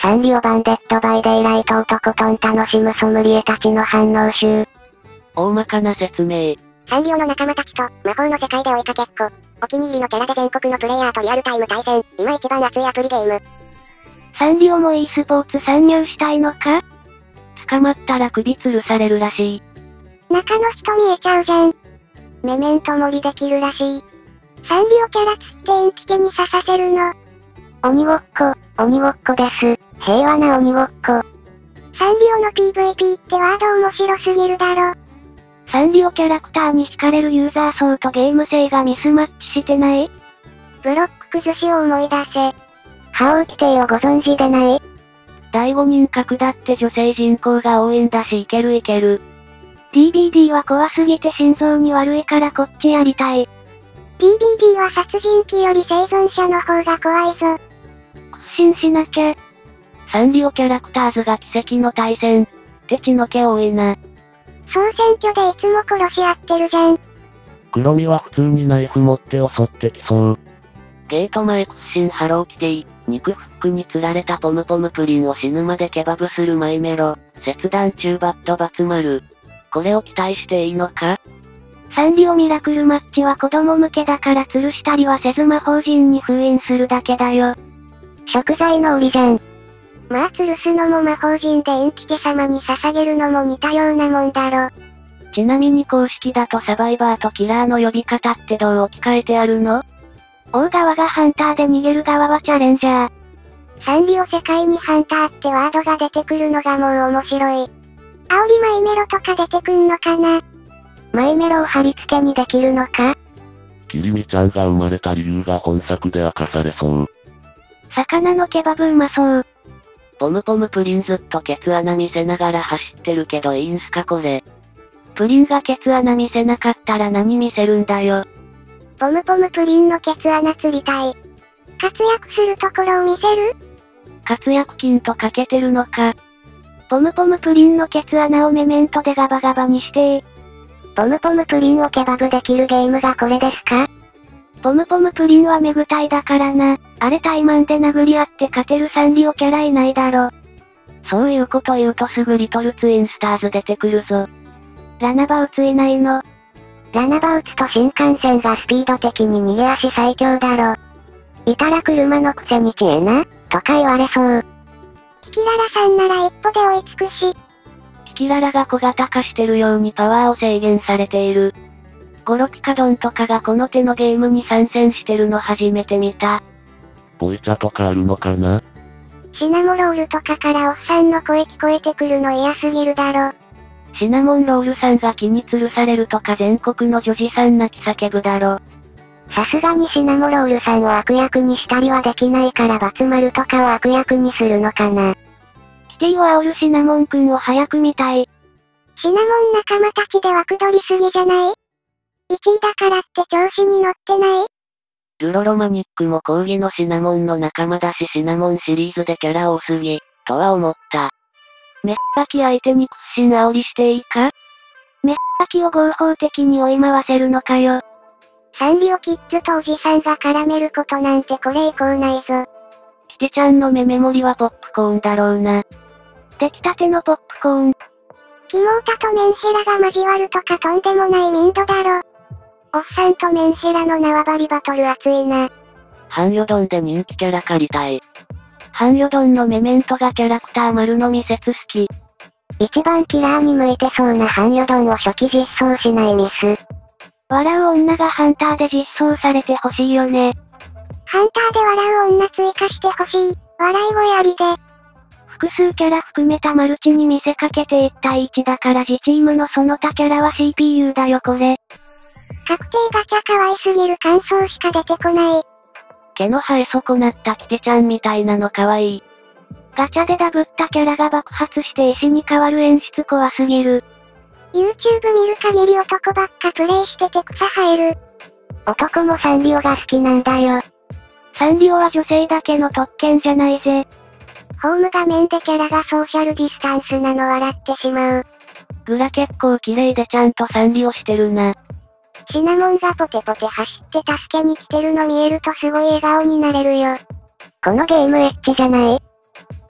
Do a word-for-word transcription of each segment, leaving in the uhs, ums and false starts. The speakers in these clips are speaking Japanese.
サンリオ版デッドバイデイライトをとことん楽しむソムリエたちの反応集。 大まかな説明。 サンリオの仲間たちと、魔法の世界で追いかけっこ。お気に入りのキャラで全国のプレイヤーとリアルタイム対戦。今一番熱いアプリゲーム。 サンリオも e スポーツ参入したいのか？ 捕まったら首吊るされるらしい。 中の人見えちゃうじゃん。メメント盛りできるらしい。サンリオキャラ釣ってエンチケに刺させるの。 鬼ごっこ、鬼ごっこです。平和な鬼ごっこ。 サンリオの ピーブイピー ってワード面白すぎるだろ。 サンリオキャラクターに惹かれるユーザー層とゲーム性がミスマッチしてない？ ブロック崩しを思い出せ。 覇王規定をご存知でない？ だいごにん格だって女性人口が多いんだしいけるいける。 ディービーディー は怖すぎて心臓に悪いからこっちやりたい。 ディービーディー は殺人鬼より生存者の方が怖いぞ。 屈伸しなきゃ。 サンリオキャラクターズが奇跡の対戦。って血の気多いな。 総選挙でいつも殺し合ってるじゃん。 黒みは普通にナイフ持って襲ってきそう。 ゲート前屈伸ハローキティ、肉フックに釣られたポムポムプリンを死ぬまでケバブするマイメロ、切断中バットバツ丸。これを期待していいのか？ サンリオミラクルマッチは子供向けだから吊るしたりはせず魔法陣に封印するだけだよ。食材の売りじゃん。 まあ吊るすのも魔法陣でエンチケ様に捧げるのも似たようなもんだろ。 ちなみに公式だとサバイバーとキラーの呼び方ってどう置き換えてあるの？ 追う側がハンターで逃げる側はチャレンジャー。 サンリオ世界にハンターってワードが出てくるのがもう面白い。煽りマイメロとか出てくんのかな？ マイメロを貼り付けにできるのか？ キリミちゃんが生まれた理由が本作で明かされそう。 魚のケバブうまそう。 ポムポムプリンずっとケツ穴見せながら走ってるけどいいんすかこれ。プリンがケツ穴見せなかったら何見せるんだよ。 ポムポムプリンのケツ穴釣りたい。活躍するところを見せる？ 活躍金とかけてるのか。 ポムポムプリンのケツ穴をメメントでガバガバにしてー。ポムポムプリンをケバブできるゲームがこれですか？ポムポムプリンはメグタイだからな。あれタイマンで殴り合って勝てるサンリオキャラいないだろ。 そういうこと言うとすぐリトルツインスターズ出てくるぞ。 ラナバウツいないの？ラナバウツと新幹線がスピード的に逃げ足最強だろ。いたら車のくせに知恵な、とか言われそう。 キキララさんなら一歩で追いつくし。 キキララが小型化してるようにパワーを制限されている。ゴロピカドンとかがこの手のゲームに参戦してるの初めて見た。 ボイチャとかあるのかな？ シナモロールとかからおっさんの声聞こえてくるの嫌すぎるだろ。 シナモンロールさんが気に吊るされるとか全国の女児さん泣き叫ぶだろ。 さすがにシナモロールさんを悪役にしたりはできないからバツ丸とかを悪役にするのかな。キティを煽るシナモンくんを早く見たい。 シナモン仲間たちで枠取りすぎじゃない？ いち 位だからって調子に乗ってない？ ルロロマニックも講義のシナモンの仲間だしシナモンシリーズでキャラ多すぎ、とは思った。メッパキ相手に屈伸煽りしていいか？ メッパキを合法的に追い回せるのかよ。 サンリオキッズとおじさんが絡めることなんてこれ以降ないぞ。 キティちゃんのメメモリはポップコーンだろうな。 出来たてのポップコーン。 キモータとメンヘラが交わるとかとんでもない民度だろ。おっさんとメンヘラの縄張りバトル熱いな。 ハンヨドンで人気キャラ借りたい。ハンヨドンのメメントがキャラクター丸のみ説好き。 一番キラーに向いてそうなハンヨドンを初期実装しないミス。笑う女がハンターで実装されてほしいよね。 ハンターで笑う女追加してほしい。笑い声ありで。 複数キャラ含めたマルチに見せかけていち対いちだから自チームのその他キャラは シーピーユー だよこれ。 確定ガチャ可愛すぎる感想しか出てこない。 毛の生え損なったキティちゃんみたいなの可愛い。 ガチャでダブったキャラが爆発して石に変わる演出怖すぎる。 YouTube 見る限り男ばっかプレイしてて草生える。 男もサンリオが好きなんだよ。サンリオは女性だけの特権じゃないぜ。 ホーム画面でキャラがソーシャルディスタンスなの笑ってしまう。 グラ結構綺麗でちゃんとサンリオしてるな。 シナモンがポテポテ走って助けに来てるの見えるとすごい笑顔になれるよ。 このゲームエッチじゃない？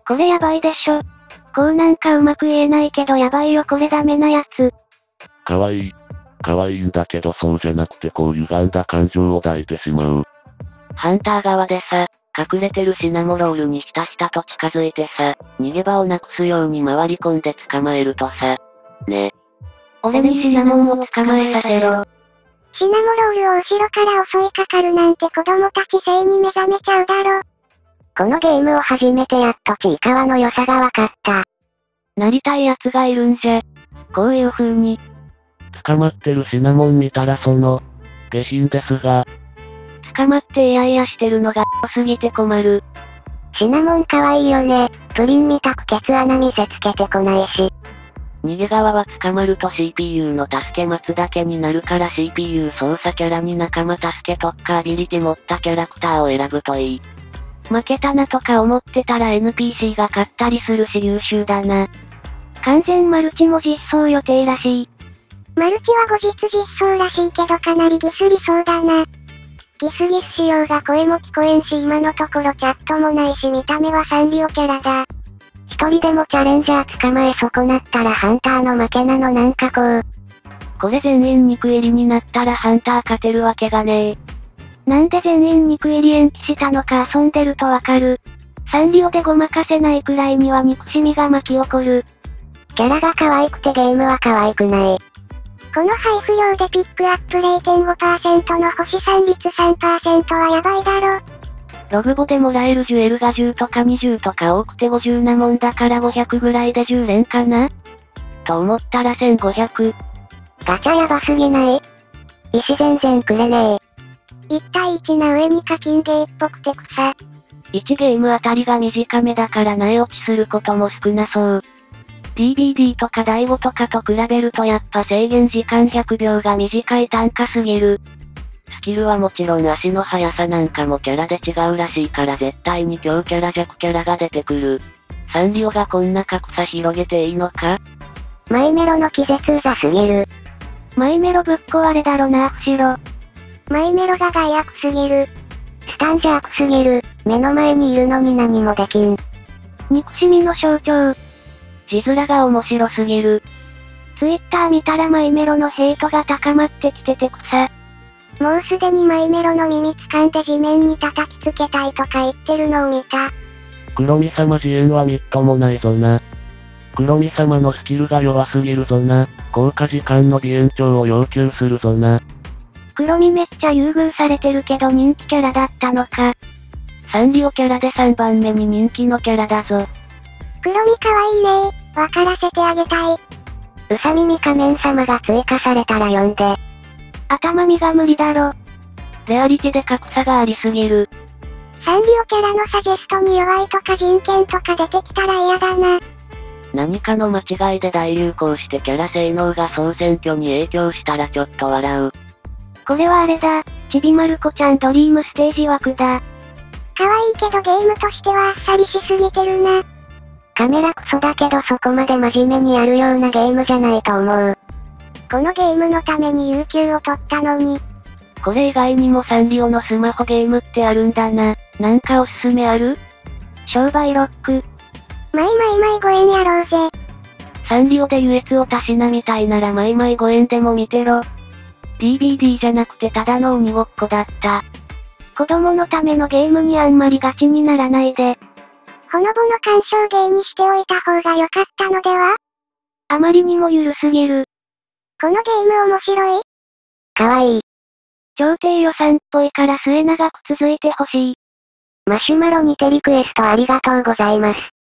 これやばいでしょ。こうなんかうまく言えないけどやばいよこれダメなやつ。 かわいい。かわいいんだけどそうじゃなくてこう歪んだ感情を抱いてしまう。 ハンター側でさ、隠れてるシナモロールにひたひたと近づいてさ、逃げ場をなくすように回り込んで捕まえるとさ。ね。俺にシナモンを捕まえさせろ。 シナモロールを後ろから襲いかかるなんて子供たち性に目覚めちゃうだろ。 このゲームを始めてやっとちいかわの良さがわかった。 なりたい奴がいるんじゃ。こういう風に。 捕まってるシナモン見たらその、下品ですが。 捕まってイヤイヤしてるのが多すぎて困る。 シナモン可愛いよね。プリンみたくケツ穴見せつけてこないし。 逃げ側は捕まると シーピーユー の助け待つだけになるから シーピーユー 操作キャラに仲間助け特化アビリティ持ったキャラクターを選ぶといい。負けたなとか思ってたら エヌピーシー が勝ったりするし優秀だな。 完全マルチも実装予定らしい。 マルチは後日実装らしいけどかなりギスりそうだな。ギスギス仕様が声も聞こえんし今のところチャットもないし見た目はサンリオキャラだ。 一人でもチャレンジャー捕まえ損なったらハンターの負けなのなんかこう。 これ全員肉入りになったらハンター勝てるわけがねえ。 なんで全員肉入り延期したのか遊んでるとわかる。サンリオでごまかせないくらいには憎しみが巻き起こる。キャラが可愛くてゲームは可愛くない。 この配布量でピックアップ れいてんごパーセント の星さん率 さんパーセント はやばいだろ。 ログボでもらえるジュエルがじゅうとかにじゅうとか多くてごじゅうなもんだからごひゃくぐらいでじゅう連かなと思ったらせんごひゃく。 ガチャやばすぎない？石全然くれねえ。いち対いちな上に課金ゲーっぽくて草。 いちゲームあたりが短めだから苗落ちすることも少なそう。ティービーディー とかダイゴとかと比べるとやっぱ制限時間ひゃくびょうが短い単価すぎる。スキルはもちろん足の速さなんかもキャラで違うらしいから絶対に強キャラ弱キャラが出てくる。サンリオがこんな格差広げていいのか？ マイメロの気絶うざすぎる。マイメロぶっ壊れだろなふしろ。 マイメロが害悪すぎる。 スタンジャークすぎる。目の前にいるのに何もできん。憎しみの象徴。 字面が面白すぎる。 ツイッター見たらマイメロのヘイトが高まってきてて草。 もうすでにマイメロの耳掴んで地面に叩きつけたいとか言ってるのを見た。 黒ミ様自演はみっともないぞな。黒ミ様のスキルが弱すぎるぞな。効果時間の微延長を要求するぞな。 黒ミめっちゃ優遇されてるけど人気キャラだったのか。 サンリオキャラでさんばんめに人気のキャラだぞ。 黒ミかわいいねー。わからせてあげたい。 うさ耳仮面様が追加されたら呼んで。頭身が無理だろ。 レアリティで格差がありすぎる。 サンリオキャラのサジェストに弱いとか人権とか出てきたら嫌だな。 何かの間違いで大流行してキャラ性能が総選挙に影響したらちょっと笑う。 これはあれだ。ちびまる子ちゃんドリームステージ枠だ。 可愛いけどゲームとしてはあっさりしすぎてるな。 カメラクソだけどそこまで真面目にやるようなゲームじゃないと思う。 このゲームのために有給を取ったのに。 これ以外にもサンリオのスマホゲームってあるんだな。なんかおすすめある？ 商売ロック。 マイマイマイごえんやろうぜ。 サンリオで優越をたしなみたいならマイマイごえんでも見てろ。ディービーディー じゃなくてただの鬼ごっこだった。 子供のためのゲームにあんまりガチにならないで。 ほのぼの鑑賞ゲーにしておいた方が良かったのでは？ あまりにもゆるすぎる。 このゲーム面白い？ かわいい。超低予算っぽいから末長く続いてほしい。マシュマロにてリクエストありがとうございます。